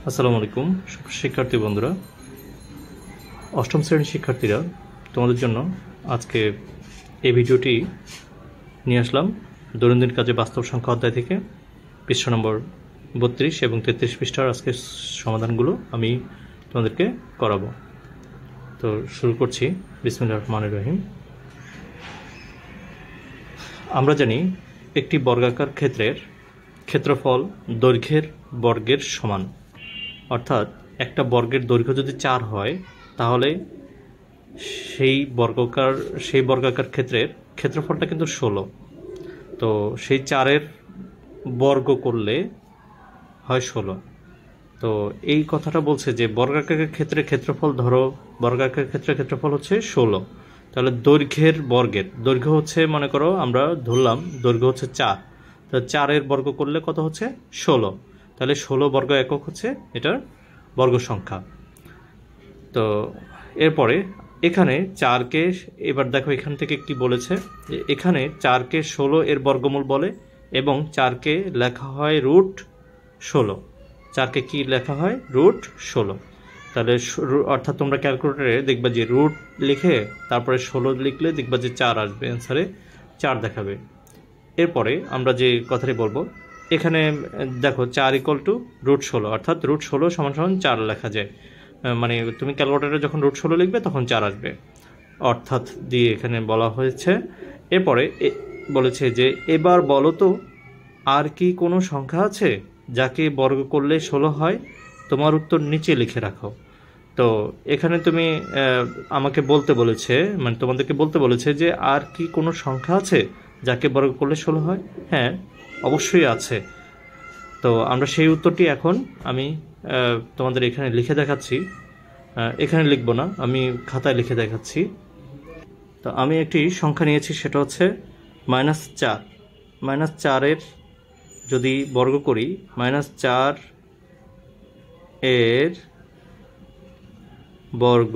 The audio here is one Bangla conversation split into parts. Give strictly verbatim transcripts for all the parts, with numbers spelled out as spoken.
আসসালামু আলাইকুম শিক্ষার্থী বন্ধুরা, অষ্টম শ্রেণীর শিক্ষার্থীরা, তোমাদের জন্য আজকে এই ভিডিওটি নিয়ে আসলাম দৈনন্দিন কাজে বাস্তব সংখ্যা অধ্যায় থেকে পৃষ্ঠা নম্বর বত্রিশ এবং তেত্রিশ পৃষ্ঠার আজকে সমাধানগুলো আমি তোমাদেরকে করাবো। তো শুরু করছি। বিসমিল্লাহির রহমানির রহিম। আমরা জানি একটি বর্গাকার ক্ষেত্রের ক্ষেত্রফল দৈর্ঘ্যের বর্গের সমান, অর্থাৎ একটা বর্গের দৈর্ঘ্য যদি চার হয় তাহলে সেই বর্গাকার সেই বর্গাকার ক্ষেত্রের ক্ষেত্রফলটা কিন্তু ষোলো। তো সেই চারের বর্গ করলে হয় ষোলো। তো এই কথাটা বলছে যে বর্গাকারের ক্ষেত্রে ক্ষেত্রফল ধরো বর্গাকার ক্ষেত্রের ক্ষেত্রফল হচ্ছে ষোলো, তাহলে দৈর্ঘ্যের বর্গের দৈর্ঘ্য হচ্ছে, মনে করো আমরা ধরলাম দৈর্ঘ্য হচ্ছে চার, তো চারের বর্গ করলে কত হচ্ছে ষোলো, তাহলে ষোলো বর্গ একক হচ্ছে এটার বর্গ সংখ্যা। তো এরপরে এখানে চারকে, এবার দেখো এখান থেকে কি বলেছে, এখানে চারকে ষোলো এর বর্গমূল বলে এবং চারকে লেখা হয় রুট ষোলো। চারকে কি লেখা হয় রুট ষোলো। তাহলে অর্থাৎ তোমরা ক্যালকুলেটারে দেখবা যে রুট লিখে তারপরে ষোলো লিখলে দেখবা যে চার আসবে, অ্যান্সারে চার দেখাবে। এরপরে আমরা যে কথাটি বলবো, এখানে দেখো চার ইকুয়াল টু রুট ষোলো, অর্থাৎ রুট ষোলো সমান সমান চার লেখা যায়, মানে তুমি ক্যালকুলেটারে যখন রুট ষোলো লিখবে তখন চার আসবে, অর্থাৎ দিয়ে এখানে বলা হয়েছে। এরপরে বলেছে যে এবার বলো তো আর কি কোনো সংখ্যা আছে যাকে বর্গ করলে ষোলো হয়? তোমার উত্তর নিচে লিখে রাখো। তো এখানে তুমি আমাকে বলতে বলেছে, মানে তোমাদেরকে বলতে বলেছে যে আর কি কোনো সংখ্যা আছে যাকে বর্গ করলে ষোলো হয়? হ্যাঁ, অবশ্যই আছে। তো আমরা সেই উত্তরটি এখন আমি তোমাদের এখানে লিখে দেখাচ্ছি। এখানে লিখব না, আমি খাতায় লিখে দেখাচ্ছি। তো আমি একটি সংখ্যা নিয়েছি, সেটা হচ্ছে মাইনাস চার। মাইনাস চারের যদি বর্গ করি, মাইনাস চার এর বর্গ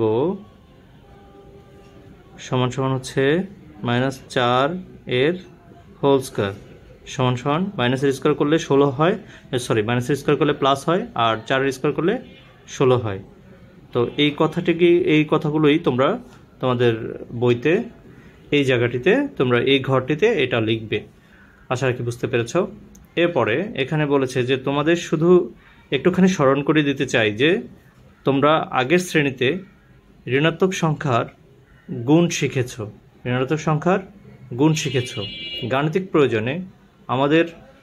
সমান সমান হচ্ছে মাইনাস চার এর হোল স্কয়ার সমান সমান মাইনাসের স্কোয়ার করলে ষোলো হয়, সরি মাইনাসের স্কোয়ার করলে প্লাস হয়, আর চারের স্কোয়ার করলে ষোলো হয়। তো এই কথাটি কি, এই কথাগুলোই তোমরা তোমাদের বইতে এই জায়গাটিতে তোমরা এই ঘরটিতে এটা লিখবে। আশা রাখি বুঝতে পেরেছ। এরপরে এখানে বলেছে যে তোমাদের শুধু একটুখানি স্মরণ করে দিতে চাই যে তোমরা আগের শ্রেণীতে ঋণাত্মক সংখ্যার গুণ শিখেছ, ঋণাত্মক সংখ্যার গুণ শিখেছ। গাণিতিক প্রয়োজনে আমাদের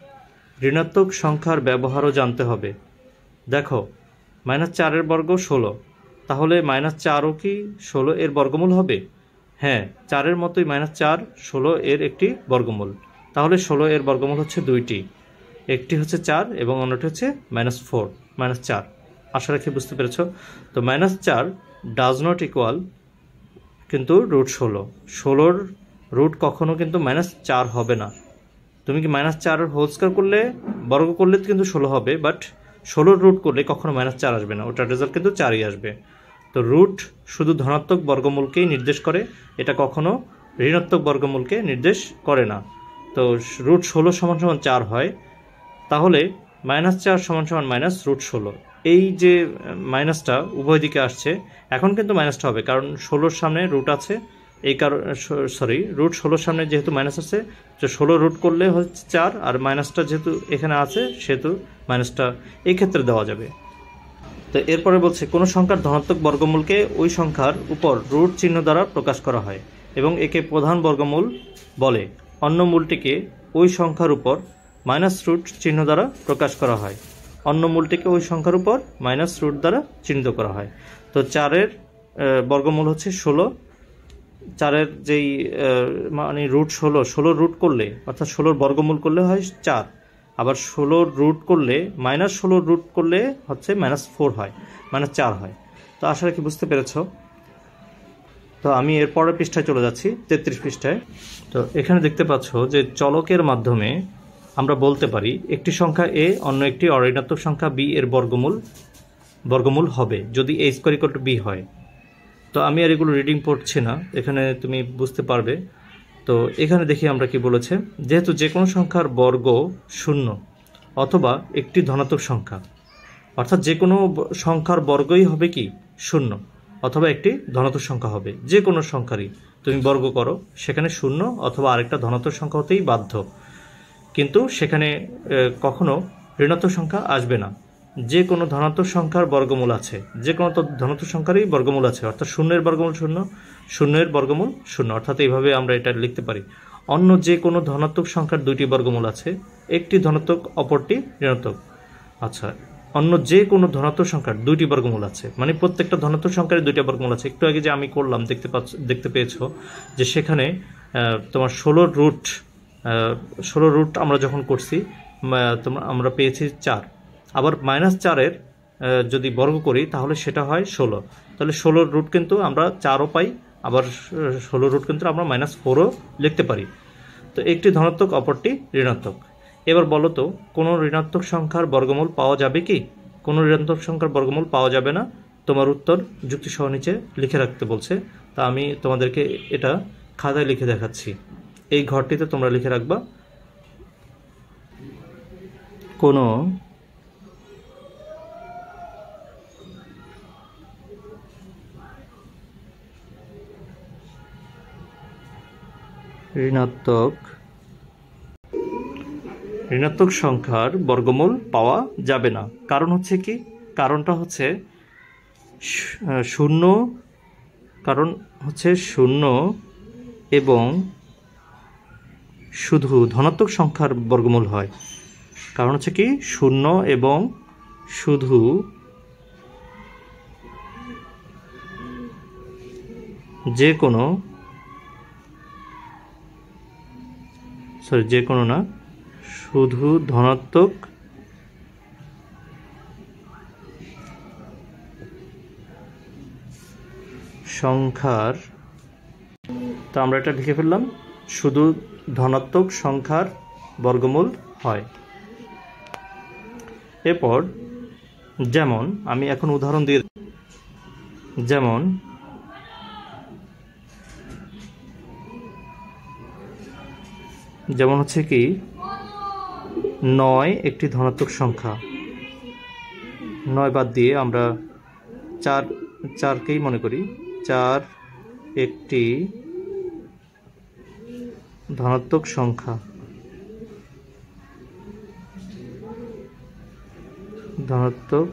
ঋণাত্মক সংখ্যার ব্যবহারও জানতে হবে। দেখো মাইনাস চারের বর্গ ষোলো, তাহলে মাইনাস চারও কি ষোলো এর বর্গমূল হবে? হ্যাঁ, চারের মতোই মাইনাস চার ষোলো এর একটি বর্গমূল। তাহলে ষোলো এর বর্গমূল হচ্ছে দুইটি, একটি হচ্ছে চার এবং অন্যটি হচ্ছে মাইনাস ফোর, মাইনাস চার। আশা রাখি বুঝতে পেরেছ। তো মাইনাস চার ডাজ নট ইকুয়াল কিন্তু রুট ষোলো। ষোলোর রুট কখনো কিন্তু মাইনাস চার হবে না। তুমি কি মাইনাস চার হোল স্কয়ার করলে বর্গ করলে কিন্তু ষোলো হবে, বাট ষোলোর রুট করলে কখনো মাইনাস চার আসবে না, ওটার রেজাল্ট কিন্তু চারই আসবে। তো রুট শুধু ধনাত্মক বর্গমূলকেই নির্দেশ করে, এটা কখনো ঋণাত্মক বর্গমূলকে নির্দেশ করে না। তো রুট ষোলো সমান সমান চার হয়, তাহলে মাইনাস চার সমান সমান মাইনাস রুট ষোলো। এই যে মাইনাসটা উভয় দিকে আসছে, এখন কিন্তু মাইনাসটা হবে কারণ ষোলোর সামনে রুট আছে, এই কারণ সরি রুট ষোলোর সামনে যেহেতু মাইনাস আছে, তো ষোলো রুট করলে হচ্ছে চার, আর মাইনাসটা যেহেতু এখানে আছে সেহেতু মাইনাসটা এই ক্ষেত্রে দেওয়া যাবে। তো এরপরে বলছে কোনো সংখ্যার ধনাত্মক বর্গমূলকে ওই সংখ্যার উপর রুট চিহ্ন দ্বারা প্রকাশ করা হয় এবং একে প্রধান বর্গমূল বলে। অন্য মূলটিকে ওই সংখ্যার উপর মাইনাস রুট চিহ্ন দ্বারা প্রকাশ করা হয়। অন্য মূলটিকে ওই সংখ্যার উপর মাইনাস রুট দ্বারা চিহ্নিত করা হয়। তো চারের বর্গমূল হচ্ছে ষোলো, চারের যেই মানে রুট ষোলো, ষোলো রুট করলে অর্থাৎ ষোলোর বর্গমূল করলে হয় চার, আবার ষোলোর রুট করলে মাইনাস ষোলোর রুট করলে হচ্ছে মাইনাস ফোর হয়, মাইনাস চার হয়। তো আশা রাখি বুঝতে পেরেছ। তো আমি এর পরের পৃষ্ঠায় চলে যাচ্ছি, তেত্রিশ পৃষ্ঠায়। তো এখানে দেখতে পাচ্ছ যে চলকের মাধ্যমে আমরা বলতে পারি একটি সংখ্যা এ অন্য একটি অঋণাত্মক সংখ্যা বি এর বর্গমূল বর্গমূল হবে যদি a square equal to b হয়। তো আমি আর এগুলো রিডিং পড়ছি না, এখানে তুমি বুঝতে পারবে। তো এখানে দেখি আমরা কি বলেছে, যেহেতু যে কোনো সংখ্যার বর্গ শূন্য অথবা একটি ধনাত্মক সংখ্যা অর্থাৎ যে কোনো সংখ্যার বর্গই হবে কি শূন্য, অথবা একটি ধনাত্মক সংখ্যা হবে। যে কোনো সংখ্যারই তুমি বর্গ করো সেখানে শূন্য অথবা আরেকটা ধনাত্মক সংখ্যা হতেই বাধ্য, কিন্তু সেখানে কখনো ঋণাত্মক সংখ্যা আসবে না। যে কোনো ধনাত্মক সংখ্যার বর্গমূল আছে, যে কোনো ধনাত্মক সংখ্যারই বর্গমূল আছে, অর্থাৎ শূন্যের বর্গমূল শূন্য, শূন্যের বর্গমূল শূন্য, অর্থাৎ এইভাবে আমরা এটা লিখতে পারি। অন্য যে কোনো ধনাত্মক সংখ্যার দুইটি বর্গমূল আছে, একটি ধনাত্মক অপরটি ঋণাত্মক। আচ্ছা, অন্য যে কোনো ধনাত্মক সংখ্যার দুইটি বর্গমূল আছে, মানে প্রত্যেকটা ধনাত্মক সংখ্যার দুইটা বর্গমূল আছে। একটু আগে যে আমি করলাম দেখতে পাচ্ছ দেখতে পেয়েছো যে সেখানে তোমার ষোলোর রুট ষোলো রুট আমরা যখন করছি তোমরা আমরা পেয়েছি চার। আবার মাইনাস চারের যদি বর্গ করি তাহলে সেটা হয় ষোলো। তাহলে ষোলোর রুট কিন্তু আমরা চারও পাই, আবার ষোলো রুট কিন্তু আমরা মাইনাস ফোরও লিখতে পারি। তো একটি ধনাত্মক অপরটি ঋণাত্মক। এবার বলো তো, কোনো ঋণাত্মক সংখ্যার বর্গমূল পাওয়া যাবে কি? কোনো ঋণাত্মক সংখ্যার বর্গমূল পাওয়া যাবে না। তোমার উত্তর যুক্তিসহ নিচে লিখে রাখতে বলছে। তা আমি তোমাদেরকে এটা খাতায় লিখে দেখাচ্ছি। এই ঘরটিতে তোমরা লিখে রাখবা, কোনো ঋণাত্মক ঋণাত্মক সংখ্যার বর্গমূল পাওয়া যাবে না। কারণ হচ্ছে কি? কারণটা হচ্ছে শূন্য, কারণ হচ্ছে শূন্য এবং শুধু ধনাত্মক সংখ্যার বর্গমূল হয়। কারণ হচ্ছে কি? শূন্য এবং শুধু যে কোনো সরি যে কোনো না শুধু ধনাত্মক সংখ্যার, তো আমরা এটা লিখে ফেললাম, শুধু ধনাত্মক সংখ্যার বর্গমূল হয়। এরপর যেমন আমি এখন উদাহরণ দিয়ে, যেমন যেমন হচ্ছে কি নয় একটি ধনাত্মক সংখ্যা। নয় বাদ দিয়ে আমরা চার চারকেই মনে করি। চার একটি ধনাত্মক সংখ্যা, ধনাত্মক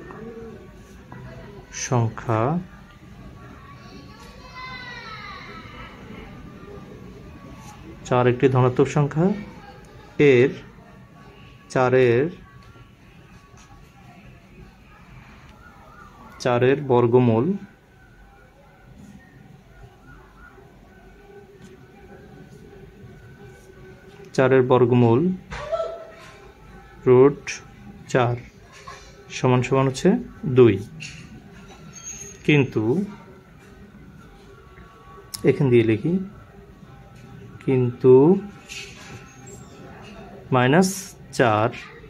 সংখ্যা চার একটি ধনাত্মক সংখ্যা, এর চারের চারের বর্গমূল চারের বর্গমূল রুট চার সমান সমান হচ্ছে দুই। কিন্তু এখান দিয়ে লিখি, কিন্তু মাইনাস চার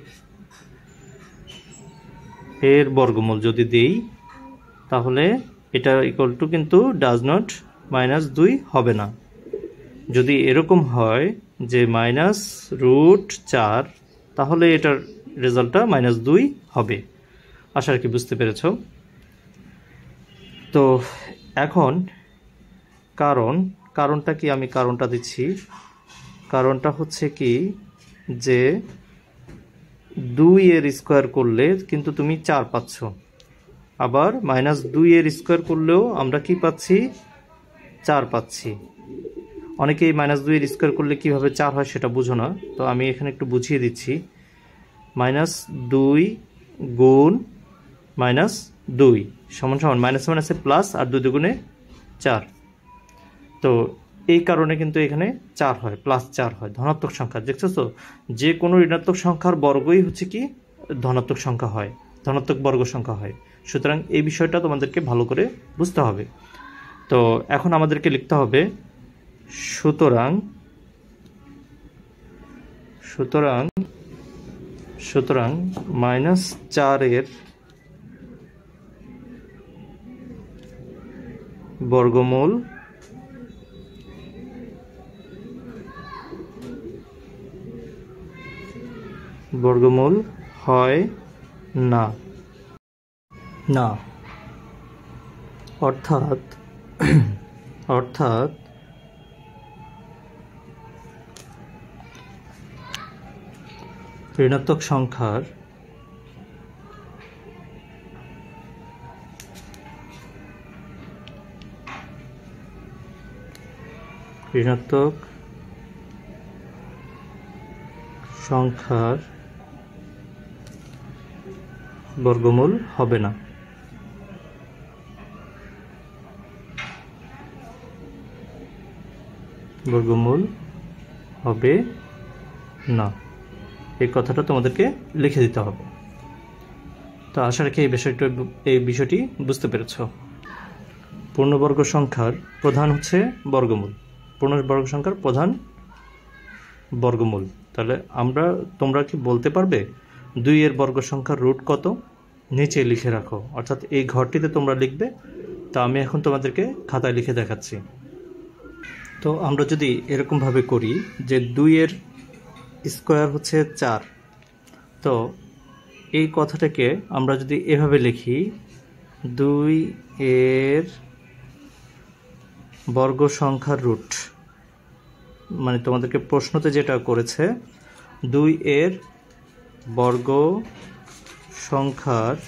এর বর্গমূল যদি দেই তাহলে এটা ইকুয়াল টু কিন্তু ডাজ নট মাইনাস দুই হবে না। যদি এরকম হয় যে মাইনাস রুট চার, তাহলে এটার রেজাল্টটা মাইনাস দুই হবে। আশা কি বুঝতে পেরেছ? তো এখন কারণ কারণটা কি? আমি কারণটা দিচ্ছি। কারণটা হচ্ছে কি যে দুই এর স্কোয়ার করলে কিন্তু তুমি চার পাচ্ছ, আবার মাইনাস দুই এর স্কোয়ার করলেও আমরা কি পাচ্ছি? চার পাচ্ছি। অনেকেই মাইনাস দুই এর স্কোয়ার করলে কীভাবে চার হয় সেটা বুঝো না, তো আমি এখানে একটু বুঝিয়ে দিচ্ছি। মাইনাস দুই গুণ মাইনাস দুই সমান সমান মাইনাস মাইনাসে প্লাস, আর দুই দুগুণে চার। তো এই কারণে কিন্তু এখানে চার হয়, প্লাস চার হয়, ধনাত্মক সংখ্যা। দেখছো তো, যে কোনো ঋণাত্মক সংখ্যার বর্গই হচ্ছে কি ধনাত্মক সংখ্যা হয়, ধনাত্মক বর্গ সংখ্যা হয়। সুতরাং এই বিষয়টা তোমাদেরকে ভালো করে বুঝতে হবে। তো এখন আমাদেরকে লিখতে হবে সুতরাং সুতরাং সুতরাং মাইনাস চারের বর্গমূল বর্গমূল হয় না। না, অর্থাৎ অর্থাৎ ঋণাত্মক সংখ্যার ঋণাত্মক সংখ্যার বর্গমূল হবে না। বর্গমূল হবে না, এই কথাটা তোমাদেরকে লিখে দিতে হবে। তো আশা রাখি এই বিষয়টা এই বিষয়টি বুঝতে পেরেছ। পূর্ণবর্গ সংখ্যার প্রধান হচ্ছে বর্গমূল। পূর্ণবর্গ সংখ্যার প্রধান বর্গমূল। তাহলে আমরা তোমরা কি বলতে পারবে দুই এর বর্গ সংখ্যার রুট কত? নিচে লিখে রাখো, অর্থাৎ এই ঘরটিতে তোমরা লিখবে। তা আমি এখন তোমাদেরকে খাতায় লিখে দেখাচ্ছি। তো আমরা যদি এরকমভাবে করি যে দুই এর স্কোয়ার হচ্ছে চার, তো এই কথাটাকে আমরা যদি এভাবে লিখি, দুই এর বর্গ সংখ্যার রুট, মানে তোমাদেরকে প্রশ্নতে যেটা করেছে দুই এর বর্গ সংখ্যার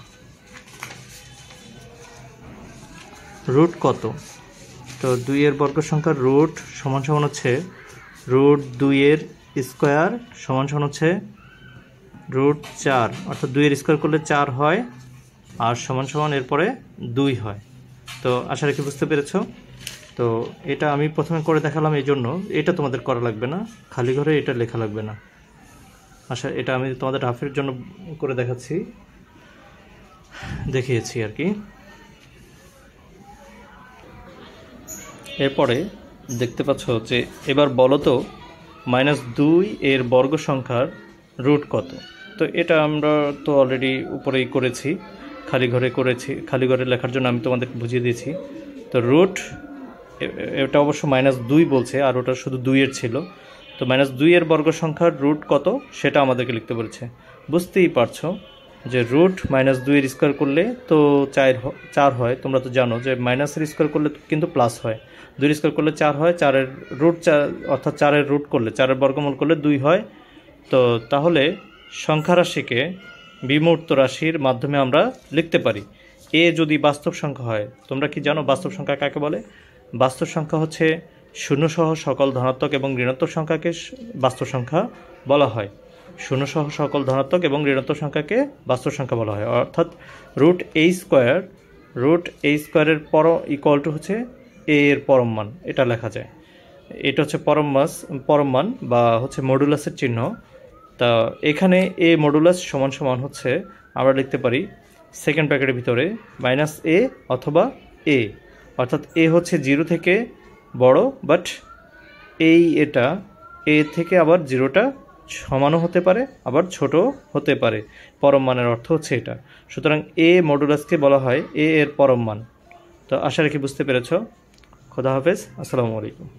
রুট কত। তো দুই এর বর্গ সংখ্যার রুট সমান সমান হচ্ছে রুট দুই এর স্কোয়ার সমান সমান হচ্ছে রুট চার, অর্থাৎ দুই এর স্কোয়ার করলে চার হয় আর সমান সমান এরপরে দুই হয়। তো আশা রাখি বুঝতে পেরেছ। তো এটা আমি প্রথমে করে দেখালাম, এই জন্য এটা তোমাদের করা লাগবে না, খালি ঘরে এটা লেখা লাগবে না। আচ্ছা, এটা আমি তোমাদের রাফের জন্য করে দেখাচ্ছি, দেখিয়েছি আর কি। এরপরে দেখতে পাচ্ছ যে এবার বলো তো মাইনাস দুই এর বর্গ সংখ্যার রুট কত। তো এটা আমরা তো অলরেডি উপরেই করেছি, খালি ঘরে করেছি, খালি ঘরে লেখার জন্য আমি তোমাদেরকে বুঝিয়ে দিয়েছি। তো রুট এটা অবশ্য মাইনাস দুই বলছে, আর ওটা শুধু দুইয়ের ছিল। তো মাইনাস দুই এর বর্গ সংখ্যার রুট কত সেটা আমাদেরকে লিখতে বলেছে। বুঝতেই পারছো যে রুট মাইনাস দুইয়ের স্কোয়ার করলে তো চার চার হয়। তোমরা তো জানো যে মাইনাসের স্কোয়ার করলে কিন্তু প্লাস হয়, দুইয়ের স্কোয়ার করলে চার হয়, চারের রুট চার অর্থাৎ চারের রুট করলে চারের বর্গমূল করলে দুই হয়। তো তাহলে সংখ্যা রাশিকে বিমূর্ত রাশির মাধ্যমে আমরা লিখতে পারি। এ যদি বাস্তব সংখ্যা হয়, তোমরা কি জানো বাস্তব সংখ্যা কাকে বলে? বাস্তব সংখ্যা হচ্ছে শূন্যসহ সকল ধনাত্মক এবং ঋণাত্মক সংখ্যাকে বাস্তব সংখ্যা বলা হয়। শূন্যসহ সকল ধনাত্মক এবং ঋণাত্মক সংখ্যাকে বাস্তব সংখ্যা বলা হয়। অর্থাৎ রুট এই স্কোয়ার রুট এই স্কোয়ারের পর ইকুয়াল টু হচ্ছে এ এর পরম মান, এটা লেখা যায়। এটা হচ্ছে পরম মাস পরম মান বা হচ্ছে মডুলাসের চিহ্ন। তা এখানে এ মডুলাস সমান সমান হচ্ছে আমরা লিখতে পারি সেকেন্ড ব্র্যাকেটের ভিতরে মাইনাস এ অথবা এ, অর্থাৎ এ হচ্ছে জিরো থেকে বড়, বাট এই এটা এ থেকে আবার জিরোটা সমানও হতে পারে আবার ছোট হতে পারে। পরম মানের অর্থ হচ্ছে এটা। সুতরাং এ মডুলাসকে বলা হয় এ এর পরম মান। তো আশা রাখি বুঝতে পেরেছ। খোদা হাফেজ, আসসালামু আলাইকুম।